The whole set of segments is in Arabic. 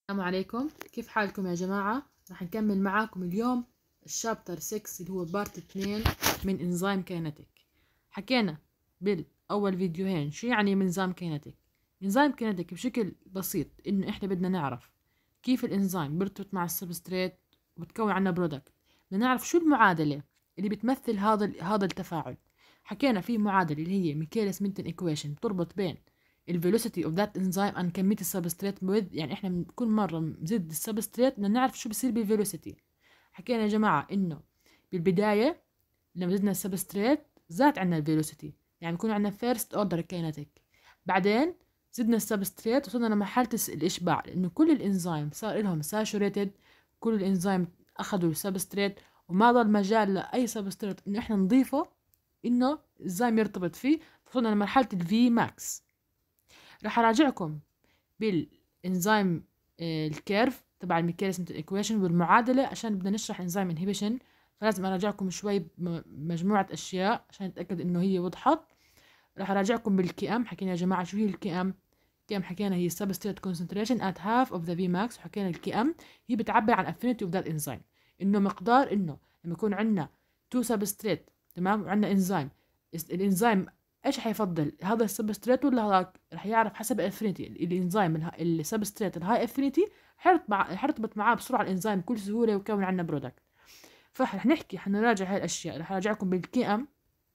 السلام عليكم، كيف حالكم يا جماعة؟ راح نكمل معاكم اليوم الشابتر 6 اللي هو بارت 2 من انزيم كينيتيك. حكينا بالأول فيديوهين شو يعني انزيم كينيتيك. انزيم كينيتيك بشكل بسيط إنه إحنا بدنا نعرف كيف الانزيم بيرتبط مع السبستريت وبتكون عنا برودكت. بدنا نعرف شو المعادلة اللي بتمثل هذا التفاعل. حكينا في معادلة اللي هي ميكيليس مينتن ايكويشن بتربط بين الفيلوسيتي اوف ذات انزيم ان كميه السبستريت يعني احنا كل مره بنزيد السبستريت بدنا نعرف شو بصير بالفيلوسيتي. حكينا يا جماعه انه بالبدايه لما زدنا السبستريت زاد عندنا الفيلوسيتي، يعني بكون عندنا فيرست اوردر كاينتيك. بعدين زدنا السبستريت وصلنا لمرحله الاشباع، لانه كل الانزيم صار لهم ساتوريتد، كل الانزيم اخذوا السبستريت وما ضل مجال لاي سبستريت انه احنا نضيفه انه الانزيم يرتبط فيه. وصلنا لمرحله الفي ماكس. راح اراجعكم بالانزيم الكيرف تبع الميكانيزم ايكويشن والمعادله عشان بدنا نشرح انزيم انهبيشن، فلازم اراجعكم شوي بمجموعه اشياء عشان اتاكد انه هي وضحت. راح اراجعكم بالكي ام. حكينا يا جماعه شو هي الكي ام. الكي ام حكينا هي substrate concentration at half of the vmax. وحكينا الكي ام هي بتعبر عن affinity of that enzyme، انه مقدار انه لما يكون عندنا تو سبستريت تمام وعندنا انزيم، الانزيم ايش حيفضل هذا السبستريت ولا هذاك؟ رح يعرف حسب الافينيتي. الانزيم السبستريت الهاي افينيتي حيرتبط معاه بسرعه الانزيم بكل سهوله ويكون عندنا برودكت. فرح نحكي حنراجع هاي الاشياء. رح اراجعكم بالكي ام،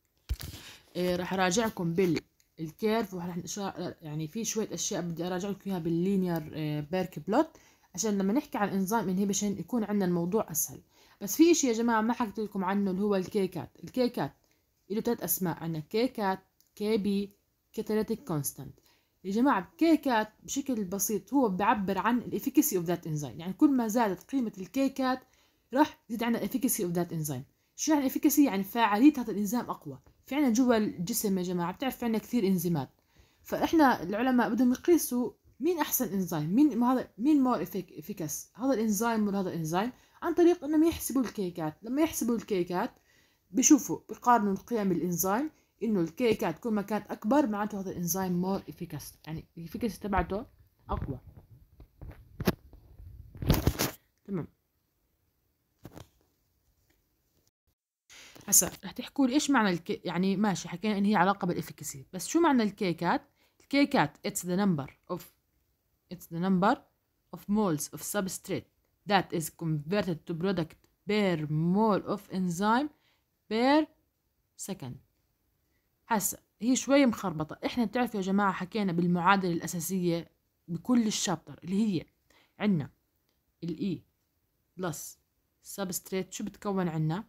رح اراجعكم بالكيرف، ورح يعني في شويه اشياء بدي اراجعكم اياها باللينير بيرك بلوت عشان لما نحكي عن انزيم انهبيشن يكون عندنا الموضوع اسهل. بس في اشي يا جماعه ما حكيت لكم عنه اللي هو الكيكات. الكيكات له 3 اسماء، عندنا كيكات، كي بي، كاتاليتيك كونستانت. يا جماعه كيكات بشكل بسيط هو بيعبر عن الافيكاسي اوف ذات انزيم، يعني كل ما زادت قيمه الكيكات راح يزيد عندنا الافيكاسي اوف ذات انزيم. شو يعني افيكاسي؟ يعني فاعليه هذا الانزيم اقوى. في عنا جوا الجسم يا جماعه بتعرف في عنا كثير انزيمات، فاحنا العلماء بدهم يقيسوا مين احسن انزيم، مين مور افيكاس، هذا الانزيم ولا هذا الانزيم، عن طريق انهم يحسبوا الكيكات. لما يحسبوا الكيكات بيشوفوا بيقارنوا قيم الانزيم، انه الكيكات كل ما كانت اكبر معناته هذا الانزيم مور افيكاس، يعني الافيكاسي تبعته اقوى. تمام. هسا رح تحكوا لي ايش معنى يعني ماشي حكينا ان هي علاقه بالافيكاسي، بس شو معنى الكيكات؟ الكيكات it's the number of moles of substrate that is converted to product per mole of enzyme per second. هسا هي شوي مخربطة. احنا بتعرفوا يا جماعة حكينا بالمعادلة الأساسية بكل الشابتر اللي هي عنا الإي بلس substrate شو بتكون عنا؟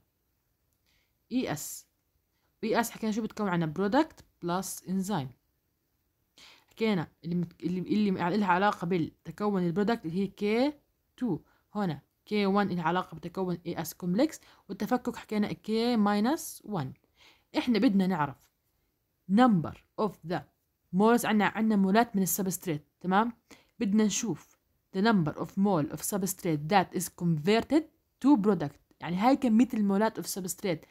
اي اس. اي اس حكينا شو بتكون عنا؟ برودكت بلس انزيم. حكينا اللي لها علاقة بالتكون البرودكت اللي هي كي 2. هنا كي 1 لها علاقة بتكون اي اس كومبلكس، والتفكك حكينا كي ماينس 1. احنا بدنا نعرف number of the moles. عنا مولات من السبستريت تمام. بدنا نشوف the number of mole of substrate that is converted to product، يعني هاي كمية المولات of substrate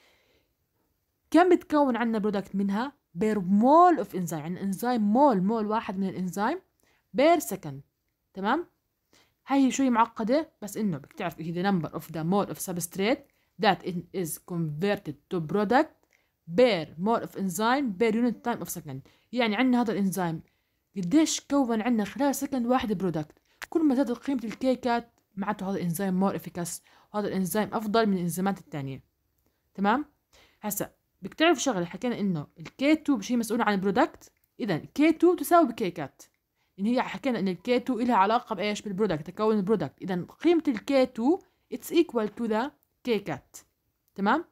كم بتكون عنا برودكت منها بير مول اوف انزيم. يعني انزيم مول واحد من الانزيم بير سكند. تمام. هاي شوي معقدة، بس انه بدك تعرف هي the number of the mole of substrate that is converted to product بير mole of enzyme بير unit time of second. يعني عندنا هذا الانزيم قديش كون عندنا خلال سكند واحد برودكت. كل ما زادت قيمة الكيكات معناته هذا الانزيم مور افيكاس، وهذا الانزيم افضل من الانزيمات الثانية. تمام. هسا بدك تعرف شغله، حكينا انه الكي 2 مش هي مسؤوله عن البرودكت، اذا كي 2 تساوي بكيكات. ان هي حكينا ان الكي 2 لها علاقه بايش؟ بالبرودكت، تكون البرودكت. اذا قيمه الكي 2 اتس ايكوال تو ذا كيكات. تمام.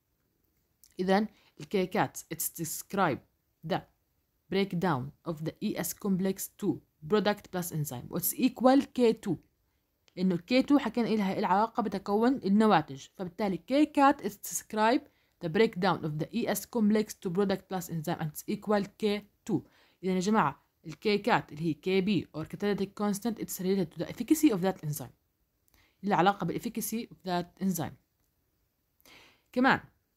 اذا الكيكات اتس describe the breakdown of the ES complex to product plus enzyme واتس equal K2، لانه K2 حكينا لها العلاقه بتكون النواتج، فبالتالي كيكات اتس describe the breakdown of the ES complex to product plus enzyme and it's equal K2. إذا يا جماعة الكيكات اللي هي KB or catalytic constant it's related to the efficacy of that enzyme، اللي علاقة بالefficacy of that enzyme. كمان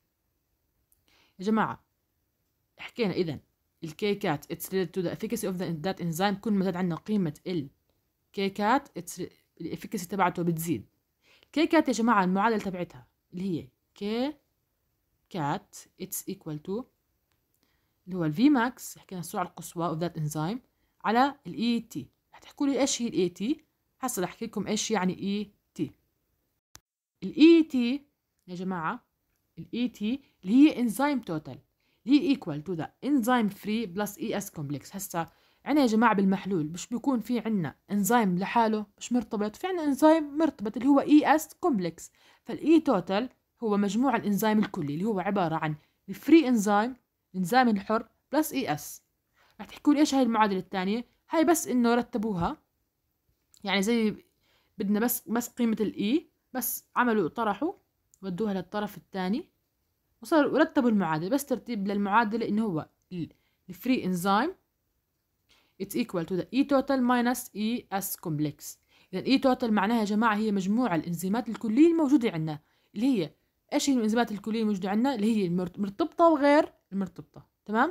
يا جماعة حكينا إذا الكيكات it's related to the efficacy of that enzyme كل ما زاد عندنا قيمة ال الكيكات الافكاسي تبعته بتزيد. الكيكات يا جماعة المعادلة تبعتها اللي هي كي كات اتس ايكوال تو اللي هو الفي ماكس، حكينا السرعة القصوى of that enzyme على الاي تي. رح تحكوا لي ايش هي الاي تي؟ هسه رح احكي لكم ايش يعني اي تي. الاي تي يا جماعة، الاي تي اللي هي انزيم توتال اللي هي equal to the enzyme free plus ES complex. هسا عنا يا جماعة بالمحلول مش بيكون في عنا انزيم لحاله مش مرتبط، في عنا انزيم مرتبط اللي هو ES complex. فالاي توتال هو مجموع الانزيم الكلي اللي هو عبارة عن الفري انزيم، الانزيم الحر بلس ES. رح تحكوا لي ايش هاي المعادلة الثانية؟ هاي بس انه رتبوها، يعني زي بدنا بس قيمة الاي بس عملوا طرحوا ودوها للطرف الثاني وصار ورتبوا المعادلة. بس ترتيب للمعادلة إنه هو الفري انزيم it's equal to the E total minus ES complex. إذا E total معناها يا جماعة هي مجموع الإنزيمات الكلية الموجودة عندنا، اللي هي إيش هي الإنزيمات الكلية الموجودة عندنا؟ اللي هي المرتبطة وغير المرتبطة. تمام؟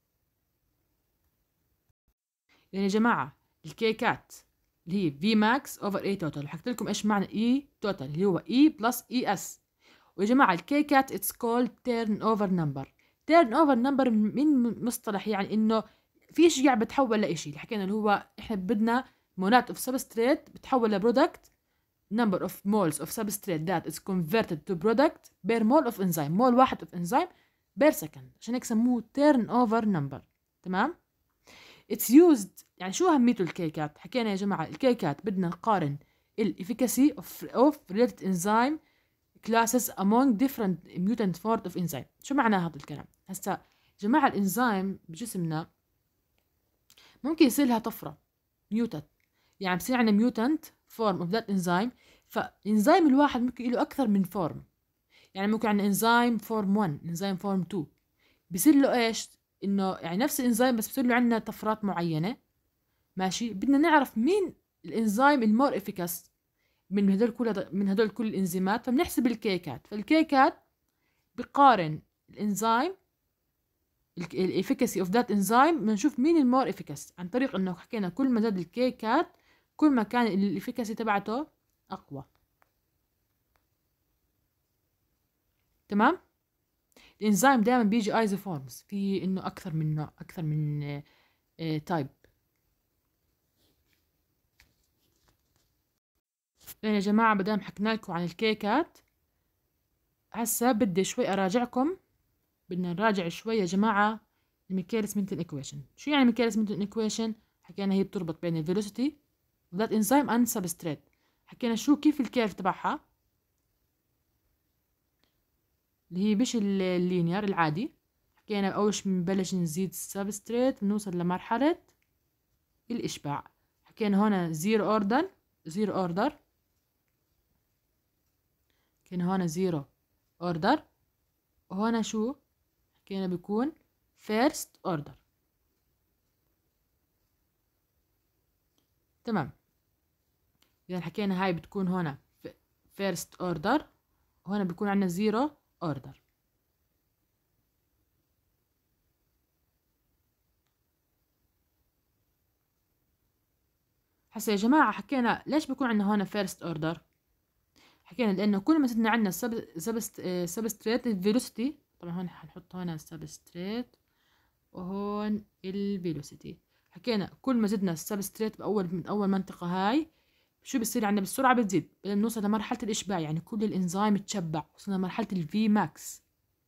يعني يا جماعة الكيكات اللي هي vmax over A total، حكيت لكم إيش معنى E total اللي هو E plus ES. ويا جماعة الكيكات it's called turnover number. turnover number من مصطلح يعني إنه في إشي قاعد بتحول لإشي، اللي حكينا اللي هو إحنا بدنا مونات of substrate بتحول لبرودكت number of moles of substrate that is converted to product per mole of enzyme، مول واحد of enzyme per second، عشان هيك سموه turnover number. تمام؟ it's used يعني شو أهميته الكيكات؟ حكينا يا جماعة الكيكات بدنا نقارن الافيكاسي of related enzyme classes among different mutant forms of enzyme. شو معنى هذا الكلام؟ هسا جماعة الانزيم بجسمنا ممكن يصير لها طفرة mutant، يعني بصير عندنا mutant form of that enzyme. فالانزيم الواحد ممكن له أكثر من فورم، يعني ممكن عندنا انزيم فورم 1 انزيم فورم 2 بصير له إيش؟ إنه يعني نفس الانزيم بس بصير له عندنا طفرات معينة. ماشي، بدنا نعرف مين الانزيم المور افيكاس من هدول كل الانزيمات، فبنحسب الكيكات. فالكيكات بقارن الانزيم الافيكاسي اوف ذات انزيم، بنشوف مين المور افيكاس عن طريق انه حكينا كل ما زاد الكيكات كل ما كان الافيكاسي تبعته اقوى. تمام؟ الانزيم دائما بيجي ايزوفورمز، في انه اكثر من نوع، اكثر من تايب. لأن يا جماعة بدام حكينا لكم عن الكيكات، هسا بدي شوي أراجعكم. بدنا نراجع شوي يا جماعة الميكاليس مينتون إيكويشن. شو يعني ميكاليس مينتون إيكويشن؟ حكينا هي بتربط بين الفيلوسيتي وذات إنزيم أند سبستريت. حكينا شو كيف الكيرف تبعها اللي هي مش اللينير العادي. حكينا أول شي بنبلش نزيد السبستريت بنوصل لمرحلة الإشباع. حكينا هنا زيرو أوردر حكينا هنا زيرو أوردر، وهنا شو حكينا بيكون first order. تمام، إذا حكينا هاي بتكون هنا first order وهنا بيكون عندنا zero order. هسا يا جماعة حكينا ليش بيكون عندنا هنا first order؟ حكينا لأنه كل ما زدنا عندنا substrate الفيلوسيتي، طبعا هون حنحط هنا substrate وهون الفيلوسيتي. حكينا كل ما زدنا السبستريت من أول منطقة هاي شو بصير عندنا؟ بالسرعة بتزيد، بدنا نوصل لمرحلة الإشباع، يعني كل الإنزيم تشبع، وصلنا لمرحلة الفي ماكس.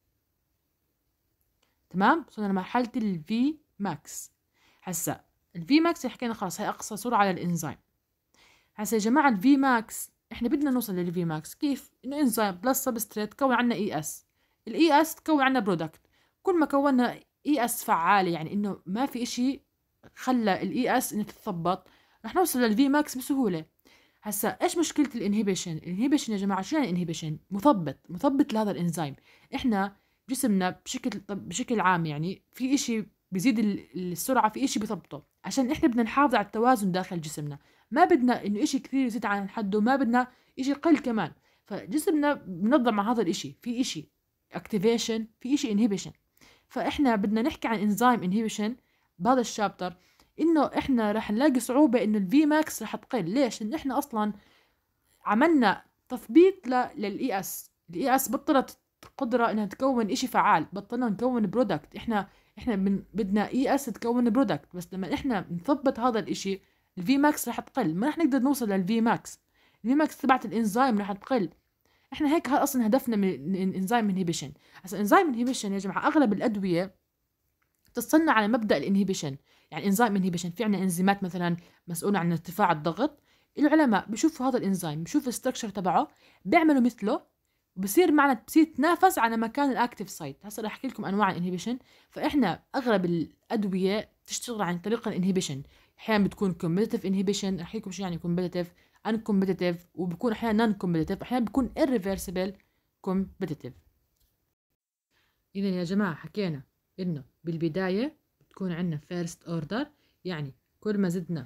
تمام، وصلنا لمرحلة الفي ماكس. هسا الفي ماكس حكينا خلاص هاي أقصى سرعة للإنزيم. هسا يا جماعة الفي ماكس إحنا بدنا نوصل للفي ماكس كيف؟ إنه إنزيم بلس سبستريت تكون عنا إي إس، الإي إس تكون عنا برودكت. كل ما كونا إي إس فعالة، يعني إنه ما في إشي خلى الإي إس إنه تتثبط، رح نوصل للفي ماكس بسهولة. هسا إيش مشكلة الانهبيشن؟ الانهبيشن يا جماعة شو يعني انهبيشن؟ مثبط لهذا الإنزيم. إحنا جسمنا بشكل عام يعني في إشي بيزيد السرعة، في إشي بيثبطه، عشان إحنا بدنا نحافظ على التوازن داخل جسمنا. ما بدنا إنه إشي كثير يزيد عن حده، ما بدنا إشي يقل كمان. فجسمنا بنظم مع هذا الإشي، في إشي activation في إشي inhibition. فإحنا بدنا نحكي عن enzyme inhibition بهذا الشابتر. انه احنا رح نلاقي صعوبة انه الفي ماكس رح تقل. ليش؟ لان احنا اصلا عملنا تثبيط للاي اس. الاي اس بطلت قدرة انها تكون اشي فعال، بطلنا نكون برودكت. احنا بدنا اي اس تكون برودكت، بس لما احنا نثبت هذا الاشي الفي ماكس رح تقل، ما رح نقدر نوصل للفي ماكس. الفي ماكس تبعت الانزيم رح تقل. احنا هيك اصلا هدفنا من انزيم انهبيشن. هسا انزيم انهبيشن يا جماعه اغلب الادويه تصنع على مبدا الانهبيشن. يعني انزيم انهبيشن، في عندنا انزيمات مثلا مسؤوله عن ارتفاع الضغط. العلماء بشوفوا هذا الانزيم، بشوفوا الستركشر تبعه، بيعملوا مثله، وبصير معنا بصير تنافس على مكان الاكتيف سايت. هسا رح احكي لكم انواع الانهبيشن. فاحنا اغلب الادويه تشتغل عن طريق الانهبيشن. احيانا بتكون كومبيتيتيف انهبيشن، رح احكي لكم شو يعني كومبيتيتيف، ان كومبيتيتيف، وبكون احيانا نون كومبيتيتيف، احيانا بيكون irreversible كومبيتيتيف. اذا يا جماعه حكينا انه بالبدايه بتكون عندنا فيرست اوردر، يعني كل ما زدنا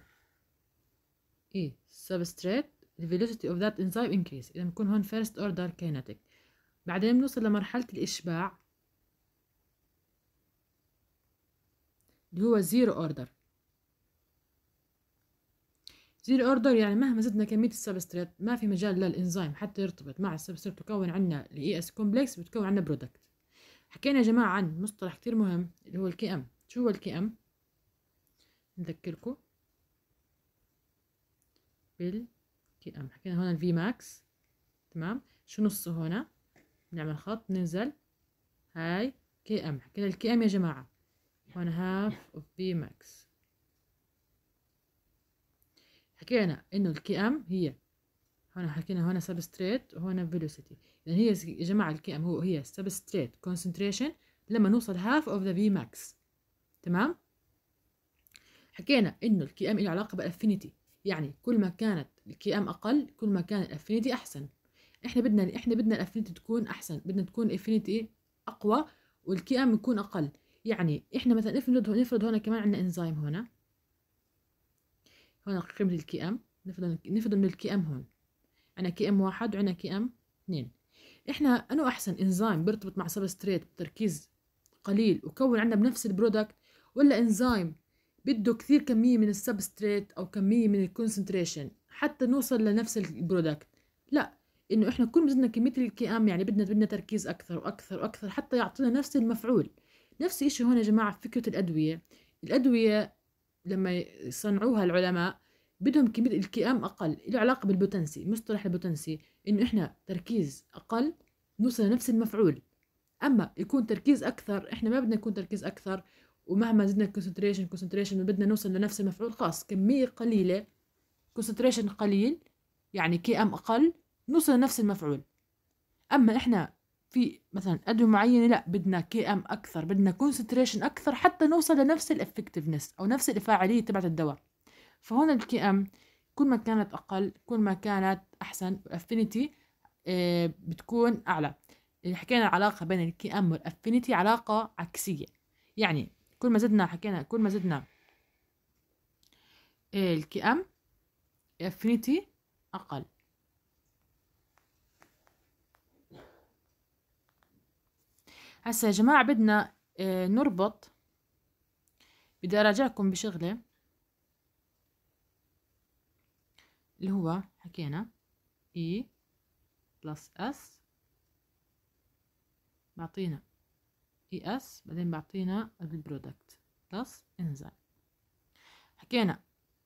substrate the velocity of that enzyme increase. اذا بنكون هون first order kinetic. بعدين بنوصل لمرحله الاشباع اللي هو zero order. زيرو اوردر يعني مهما زدنا كميه السبستريت ما في مجال للانزيم حتى يرتبط مع السبستريت ويكون عندنا الاي اس كومبلكس وتكون عندنا برودكت. حكينا يا جماعه عن مصطلح كتير مهم اللي هو الكي ام. شو هو الكي ام؟ نذكركم بالكي ام. حكينا هون الفي ماكس، تمام. شو نصه هون؟ نعمل خط ننزل، هاي كي ام. حكينا الكي ام يا جماعه هون هاف اوف في ماكس. حكينا انه الكي ام هي هون، حكينا هون سبستريت وهون فيلوسيتي. يعني هي يا جماعه الكي ام هي سبستريت كونسنتريشن لما نوصل هاف اوف ذا في ماكس، تمام. حكينا انه الكي ام له علاقه بالافينيتي، يعني كل ما كانت الكي ام اقل كل ما كان الافينيتي احسن. احنا بدنا الافينيتي تكون احسن، بدنا تكون الافينيتي اقوى والكي ام يكون اقل. يعني احنا مثلا نفرض هون كمان عندنا انزيم هون قيمه الكي ام. نفرض انه الكي ام هون عندنا كي ام 1 وعندنا كي ام 2. احنا انه احسن انزيم بيرتبط مع سبستريت بتركيز قليل وكون عندنا بنفس البرودكت، ولا انزيم بده كثير كمية من السبستريت او كمية من الكونسنتريشن حتى نوصل لنفس البرودكت؟ لا، انه احنا كل ما زدنا كمية الكي ام يعني بدنا تركيز اكثر واكثر واكثر حتى يعطينا نفس المفعول. نفس الشيء هون يا جماعة في فكرة الادوية لما يصنعوها العلماء بدهم كمية الكي ام أقل. له علاقة بالبوتنسي. مصطلح البوتنسي إنه إحنا تركيز أقل نوصل لنفس المفعول. أما يكون تركيز أكثر، إحنا ما بدنا يكون تركيز أكثر، ومهما زدنا كونسنتريشن بدنا نوصل لنفس المفعول. خاص كمية قليلة، كونسنتريشن قليل يعني كي ام أقل نوصل لنفس المفعول. أما إحنا في مثلا أدوية معينة لا، بدنا كي ام أكثر، بدنا كونسنتريشن أكثر حتى نوصل لنفس الإفكتفنس أو نفس الفاعلية تبعت الدواء. فهون الكي ام كل ما كانت أقل كل ما كانت أحسن، والأفينيتي بتكون أعلى. اللي حكينا العلاقة بين الكي ام والأفينيتي علاقة عكسية. يعني كل ما زدنا الكي ام الأفينيتي أقل. هسا يا جماعة بدنا نربط. بدي أراجعكم بشغلة اللي هو حكينا E بلس S بعطينا ES، بعدين بعطينا البرودكت بلس انزيم. حكينا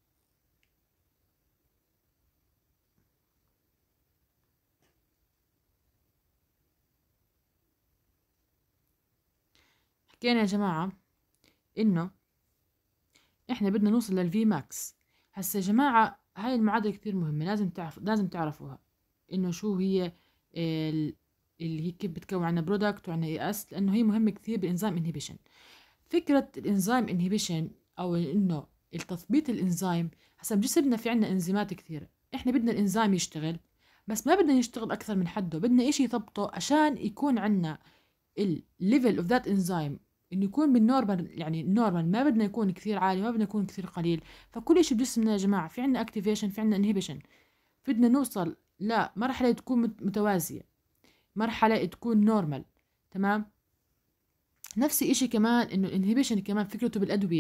يا جماعة إنه إحنا بدنا نوصل للفي ماكس. هسا يا جماعة هاي المعادلة كتير مهمة، لازم تعرفوها إنه شو هي اللي هي كيف بتكون عنا برودكت وعنا اي اس، لأنه هي مهمة كثير بالإنزيم انهبيشن. فكرة الإنزيم انهبيشن أو إنه التثبيط الإنزيم. هسا بجسمنا في عنا إنزيمات كثيرة، إحنا بدنا الإنزيم يشتغل بس ما بدنا يشتغل أكثر من حده، بدنا إشي يثبطه عشان يكون عنا الليفل اوف ذات انزيم انه يكون بالنورمال. يعني النورمال ما بدنا يكون كثير عالي ما بدنا يكون كثير قليل. فكل شيء بجسمنا يا جماعه في عندنا اكتيفيشن في عندنا انهبيشن. بدنا نوصل لمرحله تكون متوازيه، مرحله تكون نورمال، تمام. نفس الشيء كمان انه الانهبيشن كمان فكرته بالادويه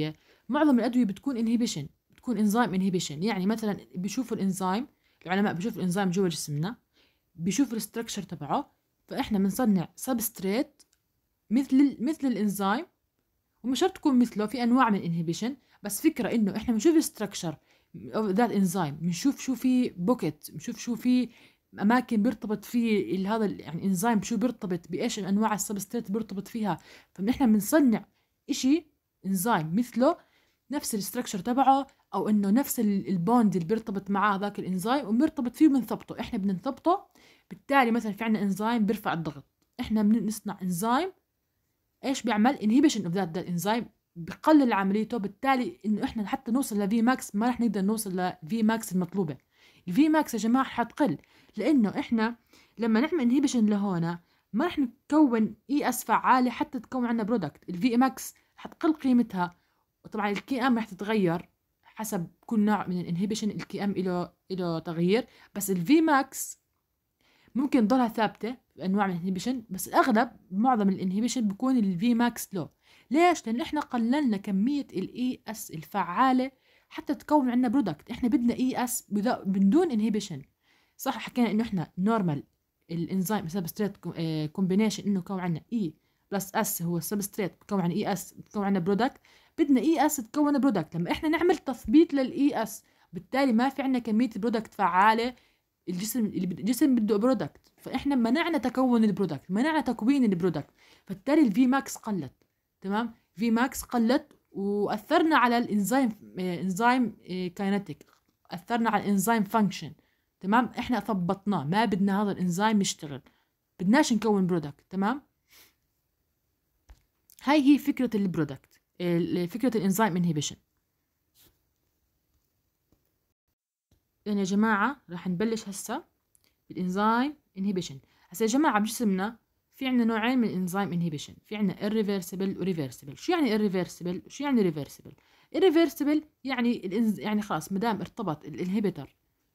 معظم الادويه بتكون انهبيشن، بتكون انزيم انهبيشن. يعني مثلا بيشوفوا الانزيم، العلماء بيشوفوا الانزيم جوا جسمنا، بيشوفوا الاستراكشر تبعه، فاحنا بنصنع سبستريت مثل الانزيم، ومش شرط تكون مثله، في انواع من الانهبيشن، بس فكره انه احنا بنشوف الستراكشر ذات انزيم، بنشوف شو في بوكيت، بنشوف شو في اماكن بيرتبط فيه هذا يعني انزيم، شو بيرتبط بايش انواع السبستريت بيرتبط فيها. فنحن بنصنع اشي انزيم مثله، نفس الستراكشر تبعه، او انه نفس البوند اللي بيرتبط معاه هذاك الانزيم وبيرتبط فيه وبنثبطه. احنا بنثبطه، بالتالي مثلا في عندنا انزيم بيرفع الضغط، احنا بنصنع انزيم ايش بيعمل انهيبيشن اوف ذات انزيم، بقلل عمليته، بالتالي انه احنا حتى نوصل لفي ماكس ما رح نقدر نوصل لفي ماكس المطلوبه. الفي ماكس يا جماعه حتقل، لانه احنا لما نعمل انهيبيشن لهنا ما رح نكون اي اس فعاله حتى تكون عندنا برودكت. الفي ماكس حتقل قيمتها، وطبعا الكي ام رح تتغير حسب كل نوع من الانهيبيشن، الكي ام له تغيير، بس الفي ماكس ممكن تضلها ثابته بانواع من الانهبيشن، بس الاغلب معظم الانهبيشن بيكون الفي ماكس لو. ليش؟ لان احنا قللنا كميه الاي اس الفعاله حتى تكون عندنا برودكت. احنا بدنا اي اس من دون انهبيشن. صح حكينا انه احنا نورمال الانزيم سبستريت كومبينيشن انه يكون عندنا اي بلس اس هو السبستريت بتكون عن اي اس بتكون عندنا برودكت، بدنا اي اس تكون برودكت. لما احنا نعمل تثبيت للاي اس، بالتالي ما في عندنا كميه برودكت فعاله. الجسم بده برودكت، فاحنا منعنا تكون البرودكت، منعنا تكوين البرودكت، فبالتالي الفي ماكس قلت. تمام، في ماكس قلت، واثرنا على الانزيم انزيم كاينتيك، اثرنا على الانزيم فانكشن. تمام، احنا ثبطناه، ما بدنا هذا الانزيم يشتغل، بدناش نكون برودكت. تمام، هاي هي فكره البرودكت، فكره الانزيم انهبيشن. يعني يا جماعه راح نبلش هسه بالانزيم انهبيشن. هسه يا جماعه بجسمنا في عندنا نوعين من الانزيم انهبيشن، في عندنا irreversible وريفرسبل. شو يعني irreversible وشو يعني reversible؟ irreversible يعني يعني خلاص ما دام ارتبط الانهبيتر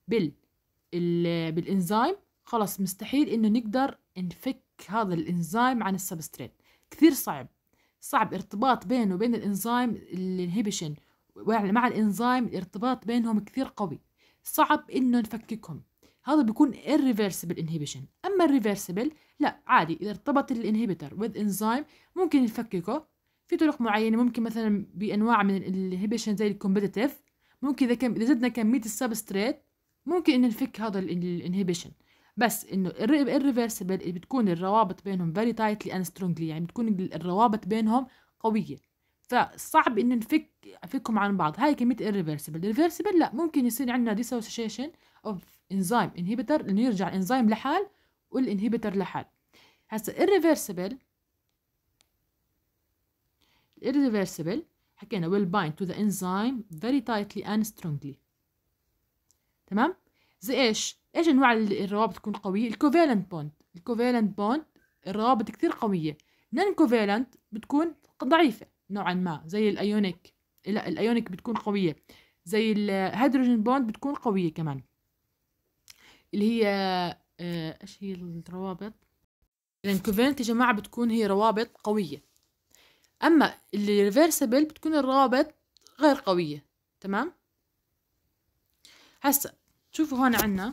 بالانزيم، خلاص مستحيل انه نقدر نفك هذا الانزيم عن السبستريت. كثير صعب ارتباط بينه وبين الانزيم الانهبيشن مع الانزيم، الارتباط بينهم كثير قوي، صعب انه نفككهم. هذا بيكون irreversible inhibition. اما الريفرسبل لا، عادي اذا ارتبط الانهبيتر with انزيم ممكن نفككه في طرق معينه. ممكن مثلا بانواع من الانهبيشن زي الكومبيتيتيف، ممكن اذا زدنا كميه السبستريت ممكن ان نفك هذا الانهبيشن. بس انه الريفرسبل بتكون الروابط بينهم very tightly and strongly، يعني بتكون الروابط بينهم قويه، فصعب ان نفكهم عن بعض. هاي كميه الريفرسبل لا، ممكن يصير عندنا dissociation of انزيم انهبيتر انه يرجع الانزيم لحال والانهبيتر لحال. هسه irreversible حكينا will bind to the enzyme very tightly and strongly. تمام، زي ايش انواع الروابط تكون قويه؟ الكوفالنت بوند الروابط كثير قويه. نون كوفالنت بتكون ضعيفه نوعا ما، زي الايونيك، لا الايونيك بتكون قويه، زي الهيدروجين بوند بتكون قويه كمان، اللي هي ايش هي الروابط؟ اذا كوفالنت يا جماعه بتكون هي روابط قويه، اما الريفرسبل بتكون الروابط غير قويه. تمام، هسه شوفوا هون عندنا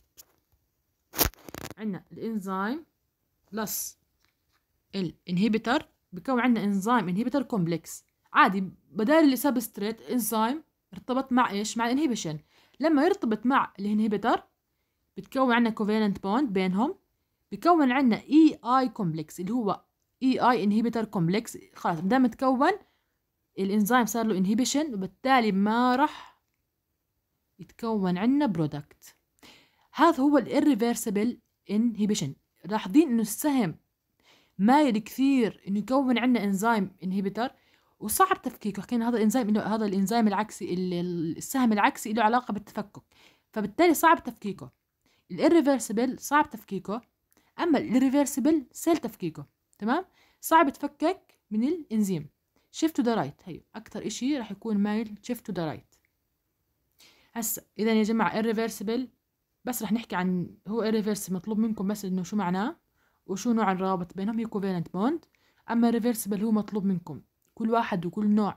الانزيم بلس الانهبيتر بكون عندنا انزيم انهبيتر كومبلكس. عادي بدال السبستريت انزيم ارتبط مع ايش؟ مع الانهبيشن. لما يرتبط مع الانهبيتر بتكون عندنا كوفالنت بوند بينهم، بكون عندنا اي اي كومبلكس اللي هو اي اي انهبيتر كومبلكس. خلاص دام تكون الانزيم صار له انهبيشن، وبالتالي ما راح يتكون عندنا برودكت. هذا هو الirreversible inhibition. لاحظين انه السهم مايل كثير انه يكون عندنا انزيم انهبيتر وصعب تفكيكه. حكينا هذا الانزيم انه هذا الانزيم العكسي، السهم العكسي له علاقه بالتفكك، فبالتالي صعب تفكيكه. الirreversible صعب تفكيكه، اما الريفرسبل سهل تفكيكه. تمام، صعب تفكك من الانزيم. shift to the right، هي اكثر اشي راح يكون مايل shift to the right. هسا اذا يا جماعه irreversible بس رح نحكي عن هو irreversible، مطلوب منكم بس انه شو معناه وشو نوع الروابط بينهم، هي covalent bond. اما reversible هو مطلوب منكم كل واحد وكل نوع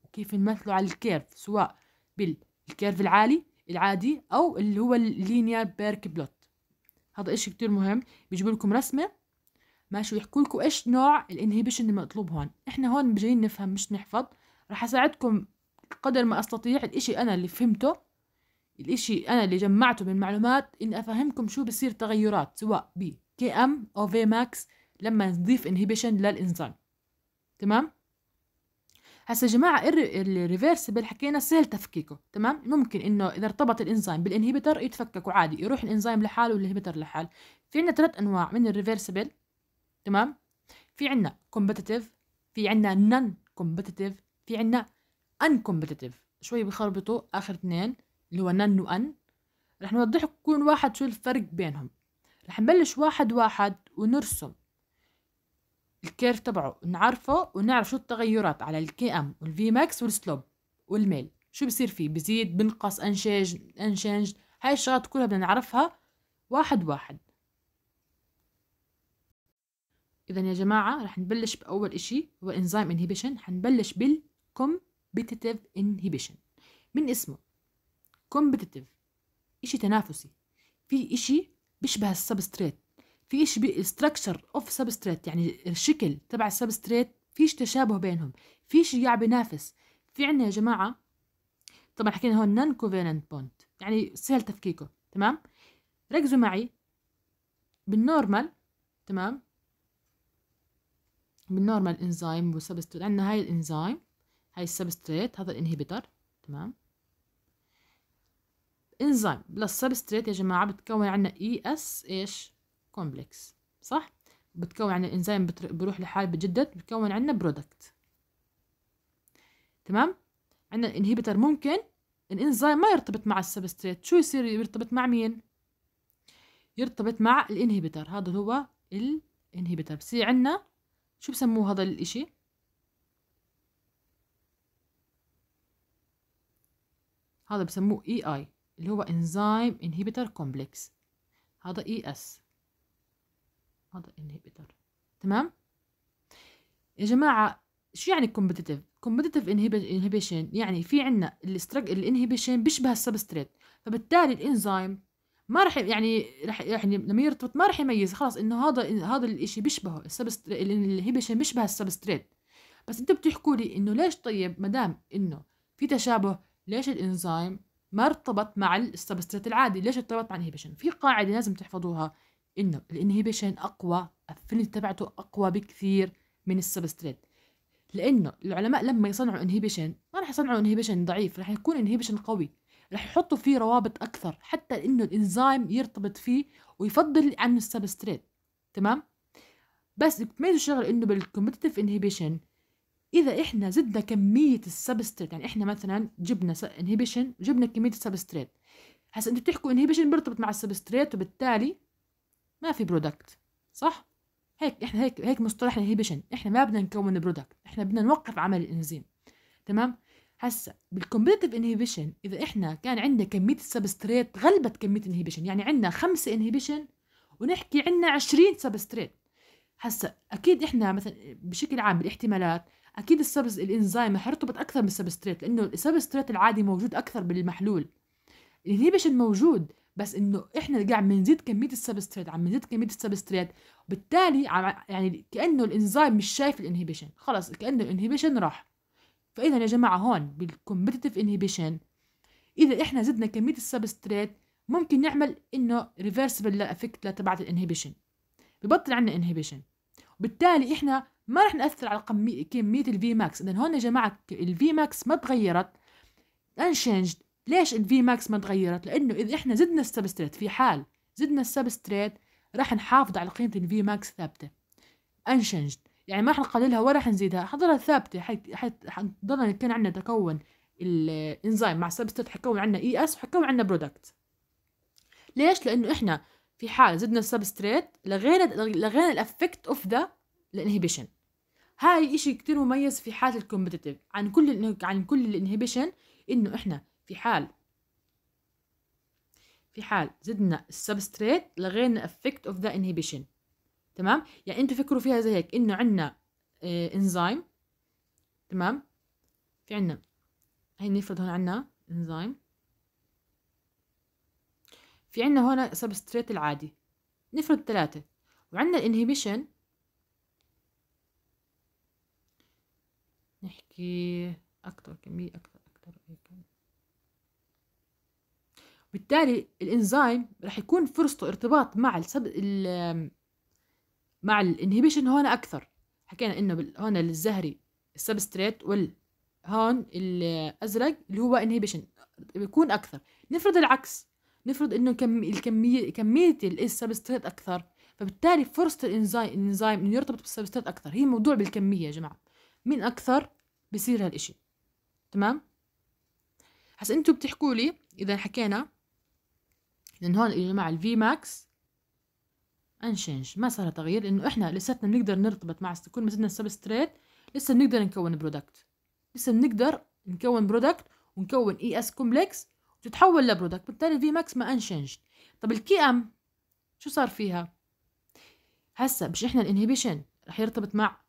كيف نمثله على الكيرف، سواء بالكيرف العادي أو اللي هو اللينير بيرك بلوت. هذا إشي كتير مهم. بيجيبوا لكم رسمة ماشي ويحكوا لكم إيش نوع الانهبيشن المطلوب هون. إحنا هون جايين نفهم مش نحفظ. رح أساعدكم قدر ما أستطيع. الإشي أنا اللي فهمته، الإشي أنا اللي جمعته من معلومات، إني أفهمكم شو بصير تغيرات سواء ب km أو vmax لما نضيف انهبيشن للإنزيم. تمام؟ هسا يا جماعة الريفرسبل حكينا سهل تفكيكه. تمام؟ ممكن إنه إذا ارتبط الإنزيم بالإنهبيتر يتفككوا عادي، يروح الإنزيم لحاله والإنهبيتر لحال. في عنا 3 أنواع من الريفرسبل. تمام؟ في عنا competitive، في عنا non competitive، في عنا uncompetitive. شوي بخربطوا آخر 2 اللي هو non و un. رح نوضح لكم كل واحد شو الفرق بينهم. رح نبلش واحد واحد ونرسم الكيرف تبعه، نعرفه ونعرف شو التغيرات على الكي ام والفي ماكس والسلوب والميل، شو بصير فيه، بزيد بنقص انشنج. هاي الشغلات كلها بدنا نعرفها واحد واحد. اذا يا جماعه رح نبلش باول اشي هو انزيم انهبيشن. حنبلش بالكومبيتيتيف انهبيشن. من اسمه كومبيتيتيف، اشي تنافسي، في اشي بيشبه السبستريت، في اشي بالستراكشر اوف سبستريت، يعني الشكل تبع السبستريت فيش تشابه بينهم، في شيء قاعد بينافس. في عنا يا جماعه طبعا حكينا هون نون كوفالنت بوند، يعني سهل تفكيكه. تمام؟ ركزوا معي بالنورمال. تمام؟ بالنورمال انزيم والسبستريت عندنا هاي الانزيم، هاي السبستريت، هذا الانهبيتر. تمام؟ انزيم بلس سبستريت يا جماعه بتكون عنا اي اس ايش كومبلكس، صح؟ بتكون عنا الانزيم بروح لحال بجدد، بتكون عنا برودكت. تمام؟ عندنا الانهبيتر ممكن الانزيم ما يرتبط مع السبستريت، شو يصير يرتبط مع مين؟ يرتبط مع الانهبيتر. هذا هو الانهبيتر. بصير عندنا شو بسموه هذا الاشي؟ هذا بسموه اي اي اللي هو انزيم انهبيتر كومبلكس. هذا اي اس، هذا انهبيتر. تمام يا جماعه؟ شو يعني كومبتيتيف؟ كومبتيتيف انهبيشن يعني في عندنا الانهبيشن بيشبه السبستريت، فبالتالي الانزيم ما راح يعني لما يرتبط ما راح يميز خلاص انه هذا الاشي بيشبهه السبستريت، الانهبيشن بيشبه السبستريت. بس انتوا بتحكوا لي انه ليش؟ طيب ما دام انه في تشابه، ليش الانزيم ما ارتبط مع السبستريت العادي؟ ليش ارتبط مع الانهبيشن؟ في قاعده لازم تحفظوها، انه الانهبيشن اقوى، الافينيتي تبعته اقوى بكثير من السبستريت. لانه العلماء لما يصنعوا انهبيشن ما راح يصنعوا انهبيشن ضعيف، راح يكون انهبيشن قوي، راح يحطوا فيه روابط اكثر حتى انه الانزيم يرتبط فيه ويفضل عن السبستريت. تمام؟ بس بتميزوا الشغله انه بالكومبتيتيف انهبيشن اذا احنا زدنا كميه السبستريت، يعني احنا مثلا جبنا انهبيشن جبنا كميه السبستريت، هسه انتوا بتحكوا انهبيشن بيرتبط مع السبستريت وبالتالي ما في برودكت، صح؟ احنا هيك مصطلح الانهبيشن، احنا ما بدنا نكون برودكت، احنا بدنا نوقف عمل الانزيم. تمام؟ هسه بالكومبتيتيف انهبيشن اذا احنا كان عندنا كميه السبستريت غلبت كميه الانهبيشن، يعني عندنا 5 انهبيشن ونحكي عندنا 20 سبستريت، هسه اكيد احنا مثلا بشكل عام بالاحتمالات اكيد الانزيم حيرتبط اكثر بالسبستريت، لانه السبستريت العادي موجود اكثر بالمحلول، الانهبيشن موجود، بس انه احنا قاعد بنزيد كميه السبستريت، عم بنزيد كميه السبستريت، وبالتالي يعني كانه الانزيم مش شايف الانهبيشن، خلص كانه الانهبيشن راح. فاذا يا جماعه هون بالكومبتيتيف انهبيشن اذا احنا زدنا كميه السبستريت ممكن نعمل انه ريفرسبل لافكت تبعت الانهبيشن، ببطل عنا انهبيشن، وبالتالي احنا ما رح ناثر على كميه الفي ماكس. اذا هون يا جماعه الفي ماكس ما تغيرت، انشينجد. ليش الفي ماكس ما تغيرت؟ لانه اذا احنا زدنا السبستريت، في حال زدنا السبستريت راح نحافظ على قيمه الفي ماكس ثابته انشينجد، يعني ما راح نقللها ولا راح نزيدها، حضرها ثابته، حتضل كان عندنا تكون الانزيم مع السبستريت، حيكون عندنا اي اس وحيكون عندنا برودكت. ليش؟ لانه احنا في حال زدنا السبستريت لغينا الافكت اوف ذا الانهبيشن. هاي اشي كتير مميز في حالة الكومبتيتيف عن كل الانهبيشن، انه احنا في حال زدنا السبستريت لغينا افكت اوف ذا انهبيشن. تمام؟ يعني انتوا فكروا فيها زي هيك، انه عندنا انزيم، تمام، في عنا هي نفرض هون عنا انزيم، في عنا هون سبستريت العادي، نفرض 3، وعنا الانهبيشن نحكي أكتر كمية أكتر هيك. بالتالي الانزيم رح يكون فرصته ارتباط مع مع الانهبيشن هون أكثر. حكينا إنه هون الزهري السبستريت، هون الأزرق اللي هو انهبيشن بيكون أكثر. نفرض العكس، نفرض إنه كمية السبستريت أكثر، فبالتالي فرصة الانزيم إنه يرتبط بالسبستريت أكثر. هي موضوع بالكمية يا جماعة، مين أكثر بصير هالإشي. تمام؟ هسا أنتوا بتحكوا لي إذا حكينا لأن هون يا جماعة الفي ماكس انشنج ما صار تغيير، إنه إحنا لساتنا بنقدر نرتبط مع كل ما زدنا السبستريت لسه بنقدر نكون برودكت، لسه بنقدر نكون برودكت ونكون اي اس كومبلكس وتتحول لبرودكت. بالتالي الفي ماكس ما انشنج. طب الكي ام شو صار فيها؟ هسا مش إحنا الانهبيشن رح يرتبط مع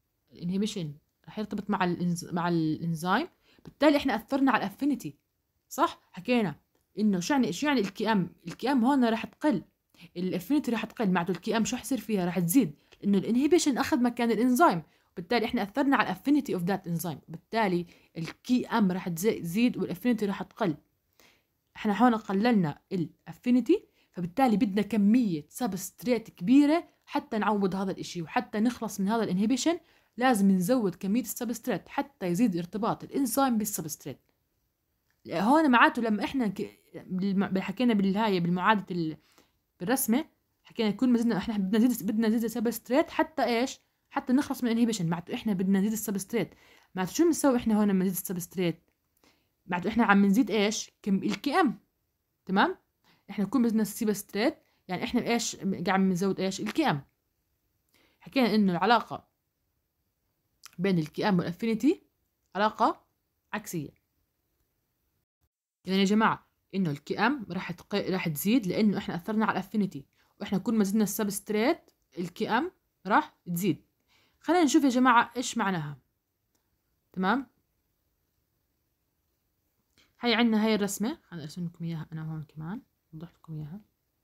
مع الانزيم، بالتالي إحنا أثرنا على الافينيتي. صح؟ حكينا إنه شو يعني الكي ام هون رح تقل، الافينيتي رح تقل، معناته الكي ام شو حيصير فيها؟ رح تزيد، لانه الانهبيشن اخذ مكان الانزيم، بالتالي احنا اثرنا على الافينيتي اوف ذات انزيم، بالتالي الكي ام رح تزيد والافينيتي رح تقل. احنا هون قللنا الافينيتي، فبالتالي بدنا كميه سبستريت كبيره حتى نعوض هذا الاشي، وحتى نخلص من هذا الانهبيشن لازم نزود كميه السبستريت حتى يزيد ارتباط الانزيم بالسبستريت. هون معناته لما احنا حكينا بالهاي بالمعادله بالرسمه، حكينا كل ما زدنا احنا بدنا نزيد السبستريت حتى ايش؟ حتى نخلص من الانهبيشن. معناته احنا بدنا نزيد السبستريت، معناته شو بنسوي احنا هون لما نزيد السبستريت؟ معناته احنا عم نزيد ايش؟ الكي ام. تمام؟ احنا كل ما زدنا السبستريت يعني احنا ايش قاعد بنزود ايش؟ الكي ام. حكينا انه العلاقه بين الكي ام والافينيتي علاقه عكسيه. يعني يا جماعه انه الكي ام راح تزيد لانه احنا اثرنا على الافينيتي، واحنا كل ما زدنا السبستريت الكي ام راح تزيد. خلينا نشوف يا جماعه ايش معناها. تمام؟ هاي عندنا هاي الرسمه، خليني ارسم لكم اياها انا هون كمان، اوضح لكم اياها.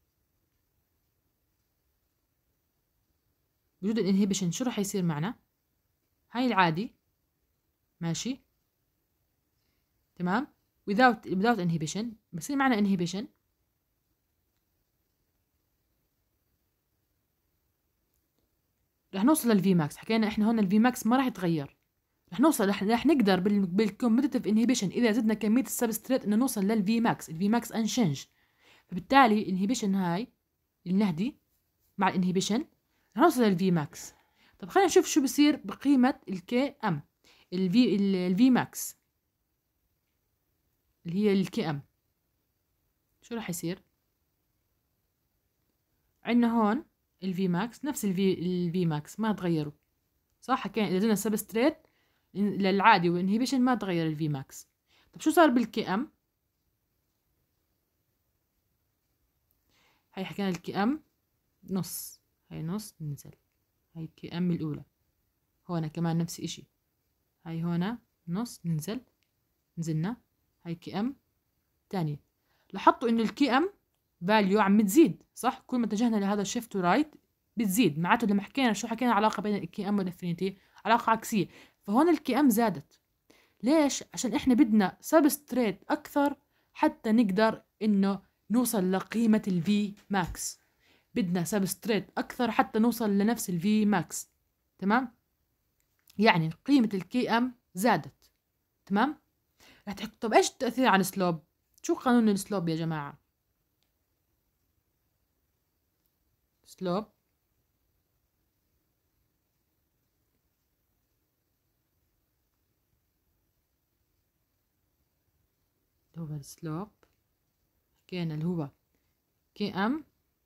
بوجود الانهبيشن شو راح يصير معنا؟ هاي العادي ماشي، تمام، without inhibition بصير معنا inhibition، رح نوصل للفي ماكس. حكينا احنا هون الفي ماكس ما راح يتغير، رح نوصل رح نقدر بالكومبتيتيف انهبيشن اذا زدنا كميه السبستريت انه نوصل للفي ماكس، الفي ماكس انشنج. فبالتالي الانهبيشن هاي النهدي مع الانهبيشن رح نوصل للفي ماكس. طب خلينا نشوف شو بصير بقيمه الكي ام، الفي ماكس اللي هي الكي ام. شو راح يصير؟ عندنا هون الفي ماكس نفس الفي ماكس ما تغيروا. صح؟ حكينا اذا زدنا سبستريت للعادي والانهبيشن ما تغير الفي ماكس. طب شو صار بالكي ام؟ هاي حكينا الكي ام نص، هاي نص ننزل، هاي الكي ام الاولى. هون كمان نفس الاشي، هاي هون نص ننزل، نزلنا، هاي كي ام تانية. لاحظتوا انه الكي ام فاليو عم تزيد. صح؟ كل ما اتجهنا لهذا الشيفت تو رايت بتزيد. معناته لما حكينا شو حكينا علاقه بين الكي ام والافينيتي، علاقه عكسيه. فهون الكي ام زادت. ليش؟ عشان احنا بدنا سبستريت اكثر حتى نقدر انه نوصل لقيمه الفي ماكس. بدنا سبستريت اكثر حتى نوصل لنفس الفي ماكس. تمام؟ يعني قيمه الكي ام زادت. تمام؟ رح تحكوا طب ايش التاثير عن السلوب؟ شو قانون السلوب يا جماعه؟ سلوب هو السلوب حكينا اللي هو كي ام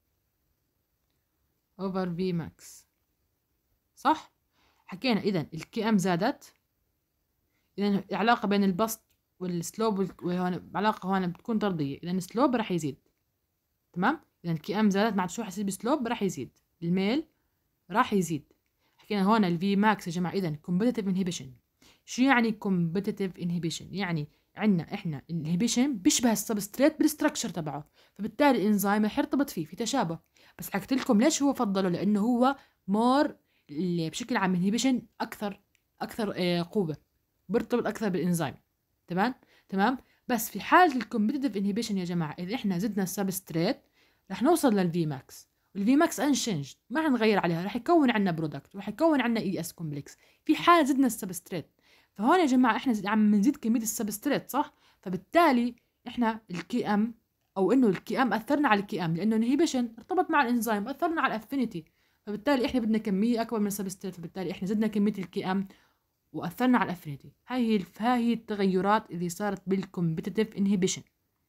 اوفر في ماكس. صح؟ حكينا اذا الكي ام زادت، اذا العلاقه بين البسط والسلوب وهون علاقه هون بتكون طرديه، اذا السلوب راح يزيد. تمام؟ اذا الكي ام زادت معناته شو حيصير بالسلوب؟ راح يزيد، الميل راح يزيد. حكينا هون الفي ماكس يا جماعه اذا كومبتيتيف انهبيشن شو يعني competitive inhibition؟ يعني عندنا احنا الانهبيشن بيشبه السبستريت بالستركشر تبعه، فبالتالي الانزيم رح يرتبط فيه في تشابه. بس حكيت لكم ليش هو فضله، لانه هو مور بشكل عام انهبيشن اكثر قوه، بيرتبط اكثر بالانزيم. تمام. بس في حاله الكومبيتيتيف انهبيشن يا جماعه، اذا احنا زدنا السبستريت رح نوصل للفي ماكس، والفي ماكس انشنج ما حنغير عليها، رح يكون عندنا برودكت ورح يكون عندنا اي اس كومبلكس في حال زدنا السبستريت. فهون يا جماعه احنا عم نزيد كميه السبستريت، صح؟ فبالتالي احنا الكي ام، او انه الكي ام اثرنا على الكي ام لانه انهبيشن ارتبط مع الانزيم، اثرنا على الافينيتي، فبالتالي احنا بدنا كميه اكبر من السبستريت، فبالتالي احنا زدنا كميه الكي ام واثرنا على الافينيتي. هاي التغيرات اللي صارت بالكومبيتيتيف انهبيشن.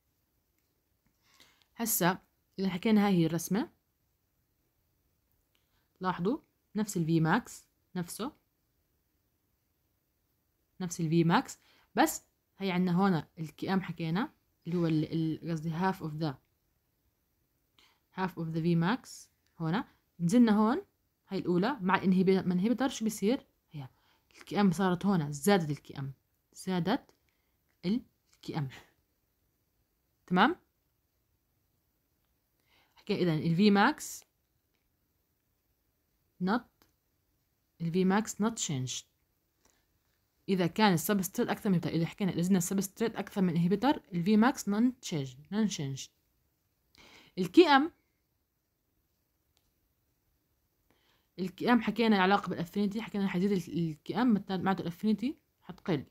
هسا اذا حكينا هاي هي الرسمه، لاحظوا نفس الفي ماكس، نفس الفي ماكس، بس هي عندنا هون الكي ام حكينا اللي هو قصدي هاف اوف ذا في ماكس. هون نزلنا هون، هاي الاولى مع الانهبيتر شو بيصير؟ هي الكي ام صارت هون، زادت الكي ام. تمام. حكي اذا الفي ماكس not changed اذا كان السبستريت اكثر من اذا حكينا اذا زدنا السبستريت اكثر من انهبيتر الفي ماكس نون changed. الكي ام حكينا العلاقه بالافينيتي، حكينا حيزيد الكي ام معناته الافينيتي حتقل.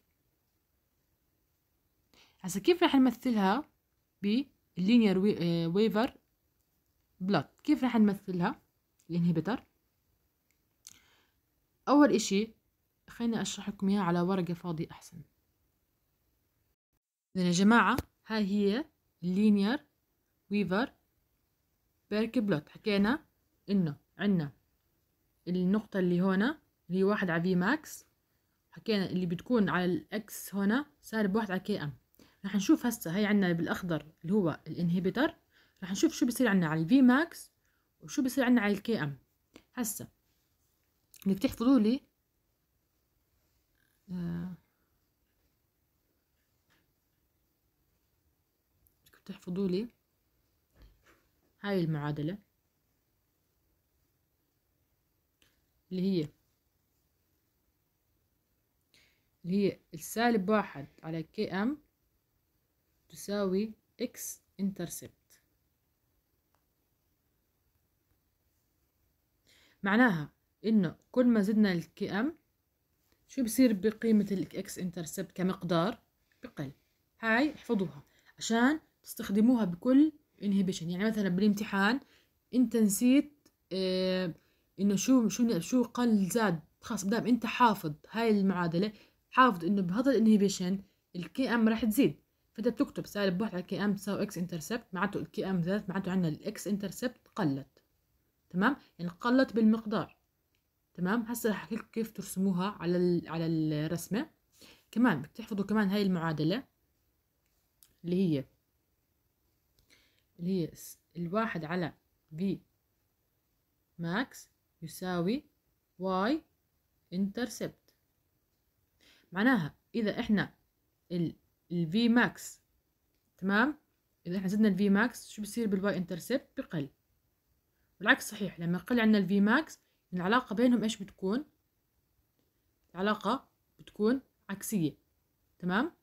هسا كيف رح نمثلها باللينير ويفر بلوت؟ كيف رح نمثلها الانهبيتر؟ اول اشي خليني اشرح لكم اياها على ورقه فاضيه احسن. اذا يا جماعه هاي هي اللينير ويفر بيرك بلوت. حكينا انه عندنا النقطه اللي هنا اللي هي 1 على في ماكس، حكينا اللي بتكون على الاكس هنا سالب 1 على كي ام. رح نشوف هسه هي عندنا بالاخضر اللي هو الانهبيتر، رح نشوف شو بصير عندنا على الفي ماكس وشو بصير عندنا على الكي ام. هسه بدك تحفظوا لي هاي المعادلة اللي هي السالب 1 على كي ام تساوي اكس انترسبت. معناها انه كل ما زدنا الكي ام شو بصير بقيمة الاكس انترسبت كمقدار؟ بقل. هاي احفظوها عشان تستخدموها بكل انهبيشن. يعني مثلا بالامتحان انت نسيت انه شو قل زاد، خلاص دام انت حافظ هاي المعادلة، حافظ انه بهذا الانهبيشن الكي ام راح تزيد، فانت بتكتب سالب 1 على كي ام تساوي اكس انترسبت، معناته الكي ام زادت، معناته عندنا الاكس انترسبت قلت. تمام، يعني قلت بالمقدار. تمام. هسه رح احكي لكم كيف ترسموها على الرسمه. كمان بدك تحفظوا كمان هاي المعادله اللي هي الواحد على في ماكس يساوي واي انترسبت. معناها اذا احنا الفي ماكس، تمام، اذا احنا زدنا الفي ماكس شو بصير بالواي انترسبت؟ بقل. والعكس صحيح، لما يقل عندنا الفي ماكس العلاقه بينهم ايش بتكون؟ العلاقه بتكون عكسيه. تمام.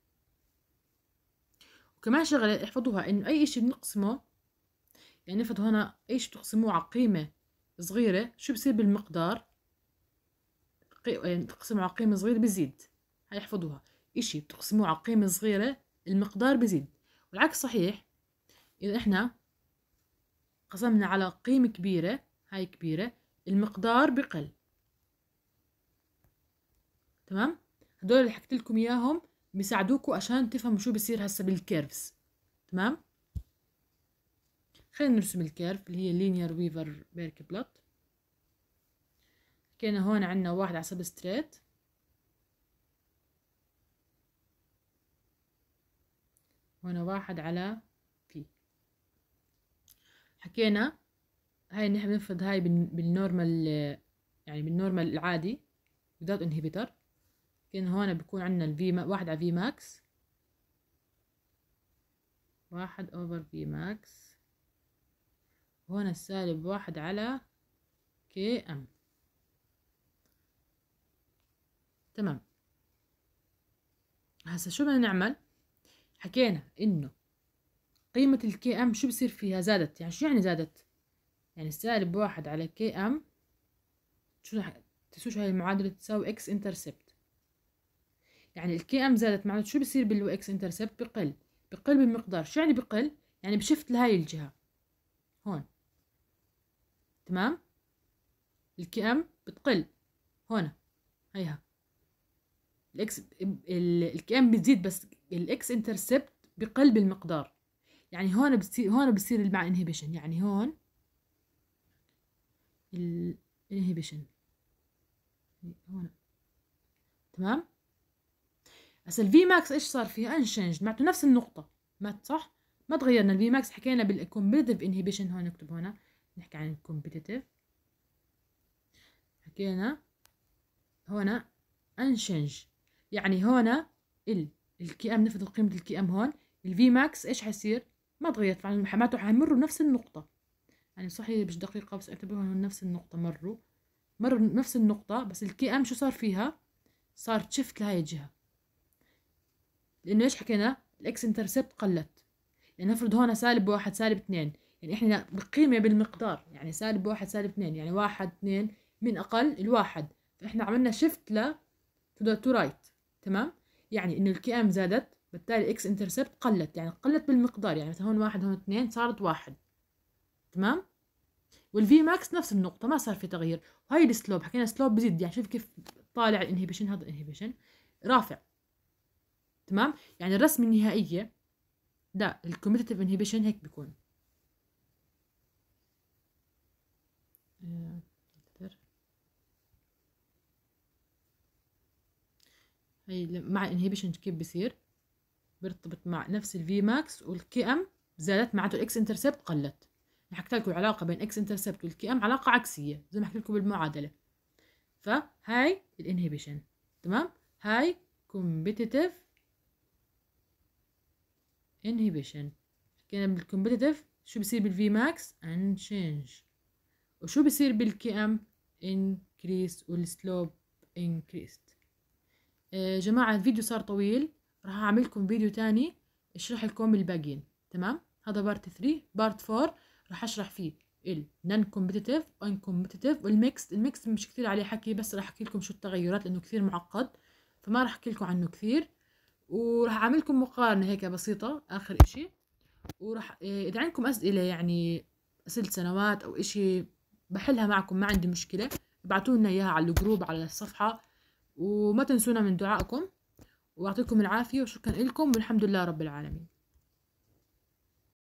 وكمان شغله احفظوها انه اي اشي بنقسمه، يعني نفرض هنا اي شي بتقسموه على قيمه صغيره شو بصير بالمقدار؟ يعني تقسموا على قيمه صغيره بزيد. هاي احفظوها، اشي بتقسموه على قيمه صغيره المقدار بزيد. والعكس صحيح، اذا احنا قسمنا على قيمه كبيره، هاي كبيره، المقدار بقل. تمام. هدول اللي حكيت لكم اياهم بيساعدوكم عشان تفهموا شو بصير هسه بالكيرفز. تمام. خلينا نرسم الكيرف اللي هي لينير ويفر بيرك بلوت. حكينا هون عندنا 1 على سبستريت، هون 1 على في. حكينا هاي نحن بنفرض هاي بالنورمال، يعني بالنورمال العادي without inhibitor. كان هون بيكون عندنا الفي واحد على في ماكس، 1 over في ماكس، هون السالب 1 على كي ام. تمام. هسا شو بدنا نعمل؟ حكينا انه قيمة الكي ام شو بصير فيها؟ زادت. يعني شو يعني زادت؟ يعني سالب 1 على كي ام، شو شو هاي المعادلة تساوي اكس انترسبت. يعني الكي ام زادت، معناته شو بصير بالاكس انترسبت؟ بقل بالمقدار. شو يعني بقل؟ يعني بشفت لهاي الجهة هون. تمام. الكي ام بتقل هون، هيها الكي ام بتزيد بس الاكس انترسبت بقل بالمقدار. يعني هون بصير المع انهبيشن. يعني هون الانهبيشن هون. تمام. هسا الفي ماكس ايش صار فيها؟ انشنج، معناته نفس النقطة، ما صح؟ ما تغيرنا. الفي ماكس حكينا بالكومبيتيتيف انهبيشن، هون نكتب هنا، نحكي عن الكومبيتيتيف، حكينا هون انشنج. يعني هون الكي ام، نفرض قيمة الكي ام هون، الفي ماكس ايش حيصير؟ ما تغيرت، معناته حيمروا نفس النقطة. يعني صحيح مش دقيقة بس اعتبروها نفس النقطة، مروا نفس النقطة، بس الكي ام شو صار فيها؟ صار شفت لهاي الجهة. لأنه ايش حكينا؟ الاكس انترسبت قلت. يعني نفرض هون سالب 1 سالب 2، يعني احنا بقيمة بالمقدار، يعني سالب 1 سالب 2، يعني 1 2 من أقل الواحد، فاحنا عملنا شيفت تو رايت. تمام. يعني إنه الكي ام زادت، بالتالي الاكس انترسبت قلت، يعني قلت بالمقدار. يعني مثلا هون 1 هون 2 صارت 1. تمام. والفي ماكس نفس النقطة، ما صار في تغيير. وهي السلوب، حكينا سلوب بزيد، يعني شوف كيف طالع الانهبيشن، هذا الانهبيشن رافع. تمام. يعني الرسمة النهائية ده الكوميتيتيف انهبيشن هيك بيكون. هي مع الانهبيشن كيف بصير؟ بيرتبط مع نفس الفي ماكس والكي ام زادت، معناته الاكس انترسبت قلت. حكيت لكم العلاقه بين اكس انترسبت والكي ام علاقه عكسيه زي ما حكيت لكم بالمعادله. فهاي الانهبيشن. تمام. هاي كومبيتيتيف انهبيشن. حكينا بالكومبيتيتيف شو بصير بالفي ماكس؟ انشينج. وشو بصير بالكي ام؟ انكريس، والسلوب انكريست. جماعة الفيديو صار طويل، راح اعمل لكم فيديو تاني اشرح لكم الباقيين. تمام. هذا بارت 3. بارت 4 راح اشرح فيه النون كومبيتيتيف وان كومبيتيتيف والميكس. الميكس مش كثير عليه حكي، بس راح احكي لكم شو التغيرات لانه كثير معقد، فما راح احكي لكم عنه كثير. وراح اعمل لكم مقارنة هيك بسيطة اخر اشي. وراح اذا عندكم اسئلة، يعني اسئلة سنوات او اشي، بحلها معكم، ما عندي مشكلة. ابعتوا لنا اياها على الجروب على الصفحة، وما تنسونا من دعائكم. ويعطيكم العافية وشكرا لكم، والحمد لله رب العالمين.